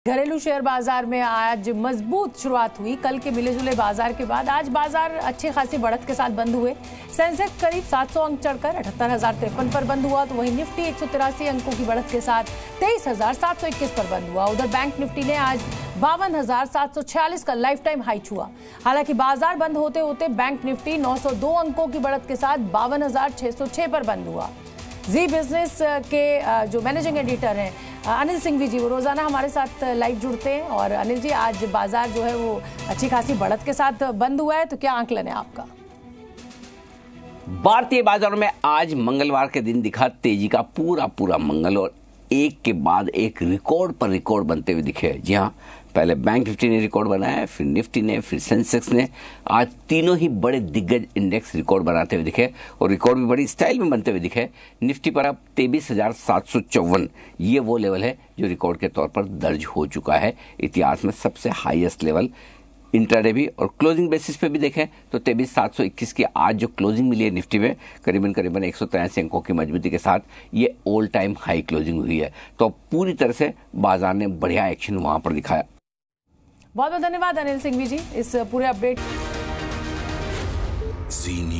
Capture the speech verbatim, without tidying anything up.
घरेलू शेयर बाजार में आज मजबूत शुरुआत हुई। कल के मिले जुले बाजार के बाद आज बाजार अच्छे खासी बढ़त के साथ बंद हुए। सेंसेक्स करीब सात सौ अंक चढ़कर अठहत्तर हजार तिरपन पर बंद हुआ, तो वहीं निफ्टी एक सौ तिरासी अंकों की बढ़त के साथ तेईस हजार सात सौ इक्कीस पर बंद हुआ। उधर बैंक निफ्टी ने आज बावन हजार सात सौ छियालीस का लाइफ टाइम हाई छुआ। हालांकि बाजार बंद होते होते बैंक निफ्टी नौ सौ दो अंकों की बढ़त के साथ बावन हजार छह सौ छह पर बंद हुआ। जी बिजनेस के जो मैनेजिंग एडिटर हैं अनिल सिंघवी जी, वो रोजाना हमारे साथ लाइव जुड़ते हैं। और अनिल जी, आज बाजार जो है वो अच्छी खासी बढ़त के साथ बंद हुआ है, तो क्या आंकलन है आपका? भारतीय बाजारों में आज मंगलवार के दिन दिखा तेजी का पूरा पूरा मंगल, और एक के बाद एक रिकॉर्ड पर रिकॉर्ड बनते हुए दिखे। जी हाँ, पहले बैंक निफ्टी ने रिकॉर्ड बनाया, फिर निफ्टी ने, फिर सेंसेक्स ने। आज तीनों ही बड़े दिग्गज इंडेक्स रिकॉर्ड बनाते हुए दिखे, और रिकॉर्ड भी बड़ी स्टाइल में बनते हुए दिखे। निफ्टी पर अब तेईस हजार सात सौ चौवन, ये वो लेवल है जो रिकॉर्ड के तौर पर दर्ज हो चुका है। इतिहास में सबसे हाईएस्ट लेवल। इंट्राडे भी और क्लोजिंग बेसिस पे भी देखें तो तेईस सात सौ इक्कीस की आज जो क्लोजिंग मिली है निफ्टी में, करीबन करीबन एक सौ तिरासी अंकों की मजबूती के साथ ये ऑल टाइम हाई क्लोजिंग हुई है। तो पूरी तरह से बाजार ने बढ़िया एक्शन वहां पर दिखाया। बहुत बहुत धन्यवाद अनिल सिंघवी जी इस पूरे अपडेट।